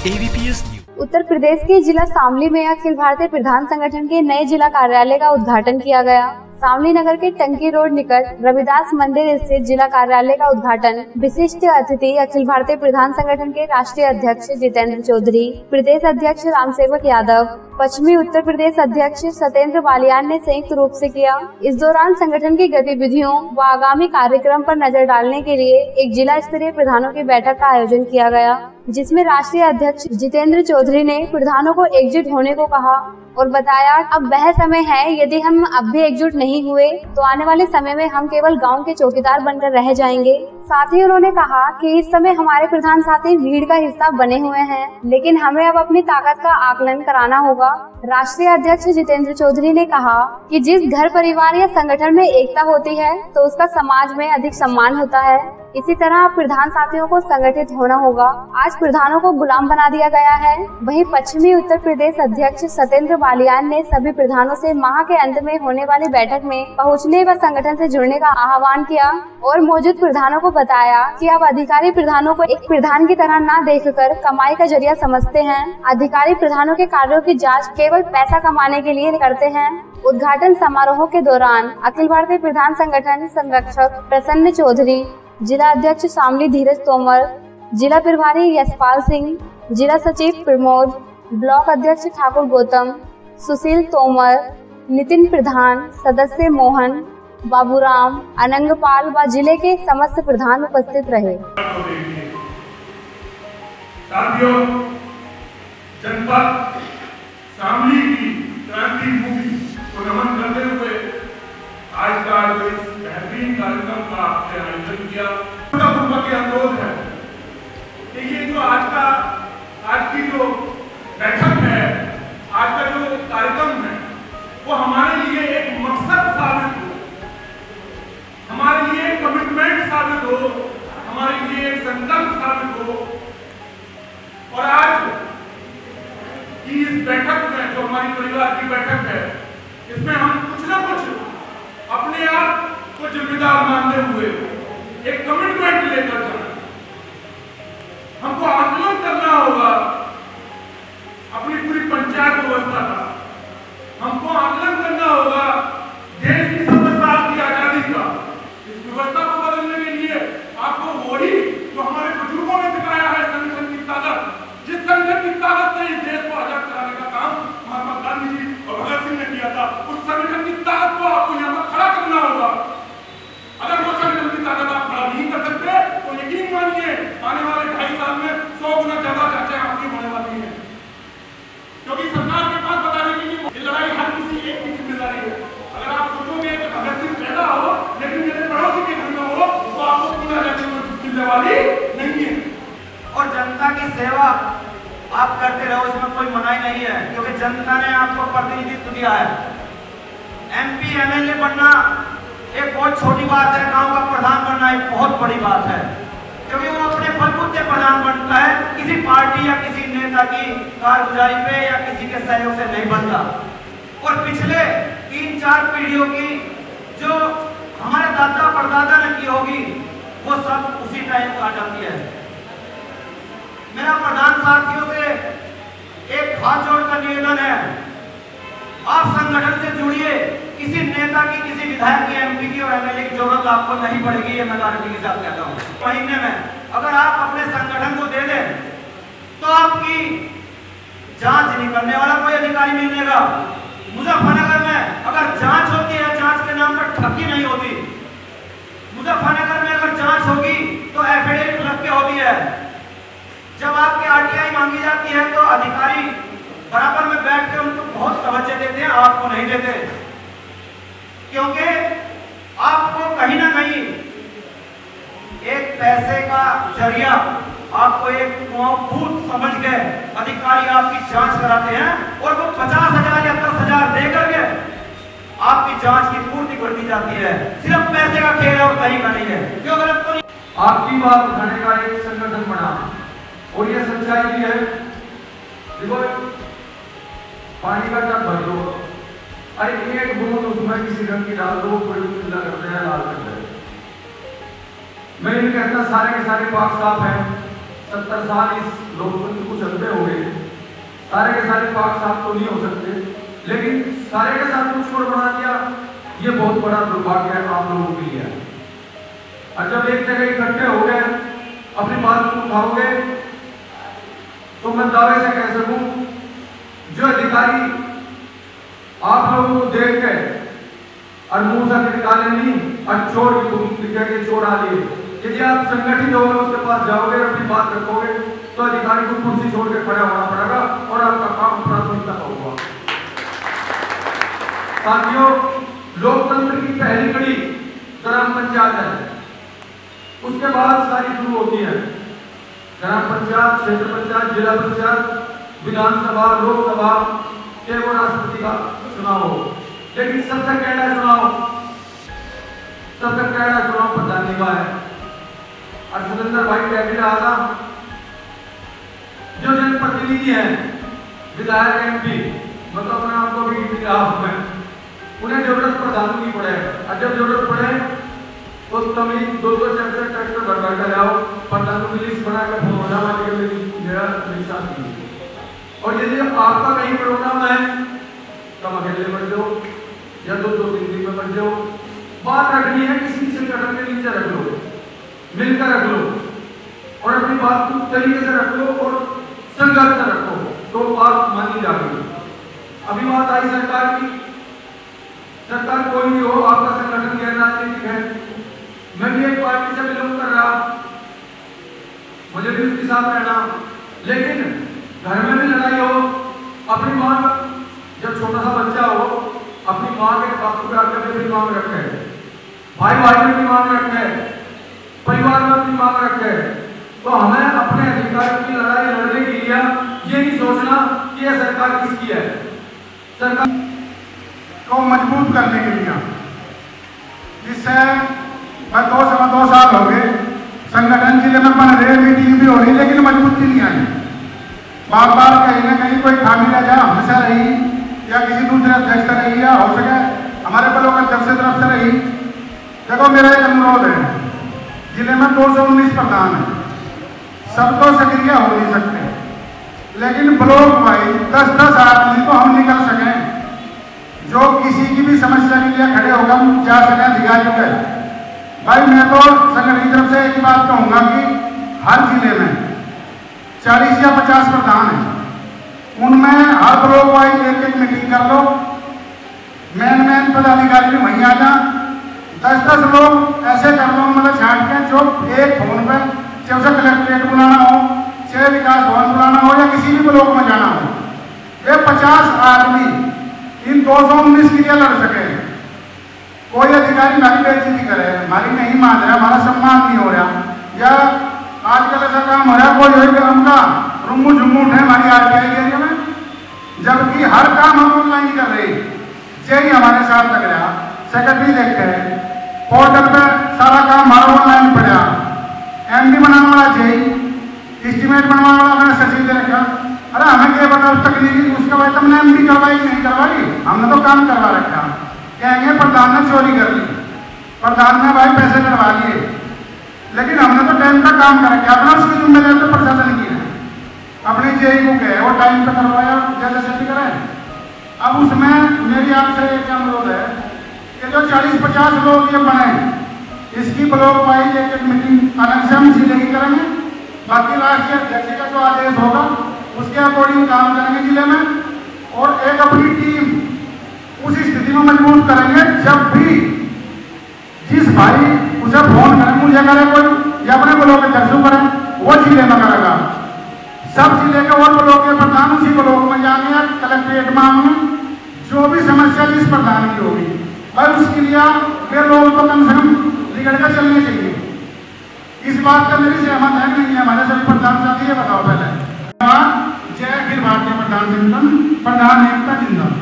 ABPS news. Uttar Pradesh के जिला शामली में अखिल भारतीय प्रधान संगठन के नए जिला कार्यालय का उद्घाटन किया गया। शामली नगर के टंकी रोड निकट रविदास मंदिर स्थित जिला कार्यालय का उद्घाटन विशिष्ट अतिथि अखिल भारतीय प्रधान संगठन के राष्ट्रीय अध्यक्ष जितेंद्र चौधरी, प्रदेश अध्यक्ष रामसेवक यादव, पश्चिमी उत्तर प्रदेश अध्यक्ष सत्येंद्र बालियान ने संयुक्त रूप से किया। इस दौरान संगठन की गतिविधियों व आगामी कार्यक्रम पर नजर डालने के लिए एक जिला स्तरीय प्रधानों की बैठक का आयोजन किया गया, जिसमें राष्ट्रीय अध्यक्ष जितेंद्र चौधरी ने प्रधानों को एकजुट होने को कहा और बताया अब वह समय है, यदि हम अब भी एकजुट नहीं हुए तो आने वाले समय में हम केवल गांव के चौकीदार बनकर रह जाएंगे। साथ ही उन्होंने कहा कि इस समय हमारे प्रधान साथी भीड़ का हिस्सा बने हुए हैं, लेकिन हमें अब अपनी ताकत का आकलन कराना होगा। राष्ट्रीय अध्यक्ष जितेंद्र चौधरी ने कहा कि जिस घर परिवार या संगठन में एकता होती है तो उसका समाज में अधिक सम्मान होता है। इसी तरह प्रधान साथियों को संगठित होना होगा। आज प्रधानों को गुलाम बना दिया गया है। वहीं पश्चिमी उत्तर प्रदेश अध्यक्ष सत्येंद्र बालियान ने सभी प्रधानों से माह के अंत में होने वाली बैठक में पहुंचने व संगठन से जुड़ने का आह्वान किया और मौजूद प्रधानों को बताया कि अब अधिकारी प्रधानों को एक प्रधान की तरह न देखकर कमाई का जरिया समझते हैं। अधिकारी प्रधानों के कार्यों की जाँच केवल पैसा कमाने के लिए करते हैं। उद्घाटन समारोह के दौरान अखिल भारतीय प्रधान संगठन संरक्षक प्रसन्न चौधरी, जिला अध्यक्ष शामली धीरज तोमर, जिला प्रभारी यशपाल सिंह, जिला सचिव प्रमोद, ब्लॉक अध्यक्ष ठाकुर गौतम, सुशील तोमर, नितिन प्रधान, सदस्य मोहन, बाबूराम, अनंगपाल व जिले के समस्त प्रधान उपस्थित रहे। साथियों, जनपद शामली की क्रांति भूमि को नमन करते हुए आज का जो इस बेहतरीन कार्यक्रम का आपने आयोजन किया, के अनुरोध है कि ये जो आज की जो बैठक है, आज का जो कार्यक्रम है, वो हमारे लिए एक मकसद साबित हो, हमारे लिए एक कमिटमेंट साबित हो, हमारे लिए एक संकल्प साबित हो। और आज की इस बैठक में जो हमारी परिवार की बैठक है, इसमें हम कुछ ना कुछ अपने आप को जिम्मेदार मानते हुए एक कमिटमेंट लेकर जाना, हमको आकलन करना होगा अपनी पूरी पंचायत व्यवस्था का, हमको आकलन करना होगा देश की 70 साल की आजादी का। इस व्यवस्था को बदलने के लिए आपको वही जो हमारे बुजुर्गों ने सिखाया है, संगठन की ताकत, जिस संगठन की ताकत से इस देश को आजाद कराने का काम महात्मा गांधी जी और भगत सिंह ने किया था, उस संगठन की ताकत को आपको यहाँ पर खड़ा करना होगा। अगर वो संगठन की ताकत आप खड़ा नहीं कर सकते तो यकीन मानिए आने वाले 2.5 साल में 100 गुना ज्यादा चर्चा आपकी होने वाली है, क्योंकि सरकार के पास बताने के लिए ये लड़ाई हर किसी एक की जिम्मेदारी है। अगर आप सोचोगे कि भगत सिंह पैदा हो लेकिन मेरे पड़ोसी के घर में हो तो आपको पूरा मिलने वाली नहीं है। और जनता की सेवा आप करते रहो, इसमें कोई मनाही नहीं है, क्योंकि जनता ने आपको प्रतिनिधित्व दिया है। MP MLA बनना एक बहुत छोटी बात है, गांव का प्रधान बनना एक बहुत बड़ी बात है, क्योंकि वो अपने बलबूते प्रधान बनता है, किसी पार्टी या किसी नेता की कारगुजारी पे या किसी के सहयोग से नहीं बनता। और पिछले 3-4 पीढ़ियों की जो हमारे दादा परदादा ने की होगी वो सब उसी टाइम आ जाती है। मेरा प्रधान साथियों से एक हाथ जोड़कर निवेदन है, आप संगठन से जुड़िए। किसी नेता की, किसी विधायक की, MP की और MLA की जरूरत आपको नहीं पड़ेगी, ये मैं गारंटी के साथ कहता हूँ। महीने में अगर आप अपने संगठन को दे दें तो आपकी जांच नहीं करने वाला कोई अधिकारी मिलेगा। मुजफ्फरनगर में अगर जांच होती है, जांच के नाम पर ठगी नहीं होती। मुजफ्फरनगर में अगर जांच होगी तो एफिडेविट लग के होती है। जब आपकी RTI मांगी जाती है तो अधिकारी बराबर में बैठ के उनको बहुत तवज्जो देते हैं, आपको नहीं देते, क्योंकि आपको कहीं ना कहीं एक पैसे का जरिया, आपको एक भूत समझ के अधिकारी आपकी जांच कराते हैं और वो 50,000 या 10,000 दे करके आपकी जांच की पूर्ति कर दी जाती है। सिर्फ पैसे का खेल और कहीं का नहीं है। क्यों गलत तो नहीं? आपकी बात उठाने का एक संगठन बना और ये सच्चाई भी है। देखो, पानी का टब भर दो, अरे एक बूंद उसमें किसी रंग की डाल दो, बड़ी पीला कर दे, लाल कर दे। मैं ये कहता सारे के सारे पाक साफ हैं, 70 साल इस लोकतंत्र को चलते हो गए, सारे के सारे पाक साफ तो नहीं हो सकते, लेकिन सारे के साथ कुछ छोड़ बना दिया, ये बहुत बड़ा दुर्भाग्य है आप लोगों के लिए। और जब एक जगह इकट्ठे हो गए, अपनी बात को उठाओगे, तो मैं दावे से कह सकूं, जो अधिकारी आप लोगों को देख के और मुंह से निकाले नहीं और चोर की तुम दिखे के चोर आ लिए, यदि आप संगठित होकर उसके पास जाओगे और अपनी बात रखोगे, तो अधिकारी को कुर्सी छोड़ के खड़ा होना पड़ेगा और आपका काम प्राथमिकता का होगा। साथियों, लोकतंत्र की पहली कड़ी ग्राम पंचायत है, उसके बाद सारी शुरू होती है ग्राम पंचायत, क्षेत्र पंचायत, जिला पंचायत, विधानसभा, लोकसभा के वो राष्ट्रपति का चुनाव हो। लेकिन सबसे कैडा चुनाव प्रधानी का है। और सुरेंद्र भाई कह भी रहा था, जो जनप्रतिनिधि है, विधायक, एमपी, मतलब अपने आप को भी इतिहास में, उन्हें जरूरत प्रधानों की पड़े, और जब जरूरत पड़े तो तभी 2-2 4-4 ट्रैक्टर भर कर आओ, प्रधानों की लिस्ट बनाकर प्रोग्राम मेरा लिखा थी। और यदि आपका कहीं प्रोग्राम है तो अकेले बढ़ जाओ या 2-2-3 दिन में बढ़ जाओ। बात रखनी है, किसी संगठन के नीचे रख लो, मिलकर रख लो और अपनी बात को तरीके से रख लो और संघर्ष से रखो, तो बात मानी जाएगी। अभी बात आई सरकार की, सरकार कोई भी हो, आपका संगठन गैर राजनीतिक है, मैं भी एक पार्टी से बिलोंग कर रहा, मुझे भी उसके साथ रहना, लेकिन घर में भी लड़ाई हो, अपनी मां, जब छोटा सा बच्चा हो, अपनी मां के बापू के आगे भी मांग रखे, भाई भाई में भी मांग रखे, परिवार में भी मांग रखे, तो हमें अपने अधिकार की लड़ाई लड़ने के लिए ये नहीं सोचना कि यह सरकार किसकी है। सरकार को मजबूत करने के लिए, जिससे 2 साल हो गए संगठन जिले में बन रहे, मीटिंग भी हो रही, लेकिन मजबूती नहीं आई। बार बार कहीं ना कहीं कोई खामी रह जाए, हमेशा रही या किसी दूसरे अध्यक्ष से रही या हो सके हमारे ब्लॉक अध्यक्ष की तरफ से रही। देखो, मेरा एक अनुरोध है, जिले में 219 प्रधान है, सब तो सक्रिय हो नहीं सकते, लेकिन ब्लॉक वाइज 10-10 आदमी तो हम निकल सकें, जो किसी की भी समस्या के लिए खड़े होकर हम जा सकें अधिकारियों के। भाई, मैं तो संगठन की तरफ से एक बात कहूंगा कि हर जिले में 40 या 50 प्रधान हैं, उनमें हर ब्लॉक वाइज एक मीटिंग कर लो, मेन पदाधिकारी भी वहीं आ जाए, 10-10 लोग ऐसे कर लो, मतलब छांट के, जो एक फोन पर, चाहे उसे कलेक्ट्रेट बुलाना हो, चाहे विकास भवन बुलाना हो या किसी भी ब्लॉक में जाना हो, वे 50 आदमी इन 219 के लिए लड़ सके। कोई अधिकारी हमारी बेइज्जती करे, हमारी नहीं मान रहा, हमारा सम्मान नहीं हो रहा, या आजकल ऐसा काम हो रहा है कोई उनका रुम्मू झुम्मू उठे हमारी आरटीआई एरिया में, जबकि हर काम हम ऑनलाइन कर रहे, यही हमारे साथ लग रहा। सेक्रेटरी देखते हैं, पोर्टल पे सारा काम हमारा ऑनलाइन पड़ा, एमडी बनाने वाला जेई, एस्टिमेट बनवाने वाला मैंने सचिव दे रखा। अरे हमें क्या पता उस तकनीकी, उसका भाई तुमने एमडी करवाई नहीं करवाई, हमने तो काम करवा रखा। कहेंगे प्रधान ने चोरी कर ली, प्रधान ने भाई पैसे करवा लिए, लेकिन हमने तो टाइम का काम कर रखा, अपना उसकी जिम्मेदारी तो प्रशासन की है, अपने जेई को कहे वो टाइम पे करवाया, जैसे सभी करें। अब उसमें मेरी आपसे एक अनुरोध है कि जो 40-50 लोग ये बने, इसकी ब्लॉक वाइज एक मीटिंग अलग से हम जिले की करेंगे, बाकी राष्ट्रीय अध्यक्ष का जो आदेश होगा उसके अकॉर्डिंग काम करेंगे जिले में, और एक अपनी टीम उस स्थिति में मजबूत करेंगे, जब भी जिस भाई उसे फोन करें, मुझे करे कोई या अपने ब्लॉक के अध्यक्ष करें, वो जिले में करेगा। सब जिले के और ब्लॉक के प्रधान उसी ब्लॉक में जाएंगे, कलेक्ट्रेट में जो भी समस्या जिस प्रधान की होगी, और उसके लिए वे लोग तो कम से कम निकल कर चलने चाहिए। इस बात का मेरी सहमत है नहीं है हमारे सभी प्रधान साथी, ये बताओ पहले। जय अखिल भारतीय प्रधान संगठन, प्रधान एकता जिंदाबाद।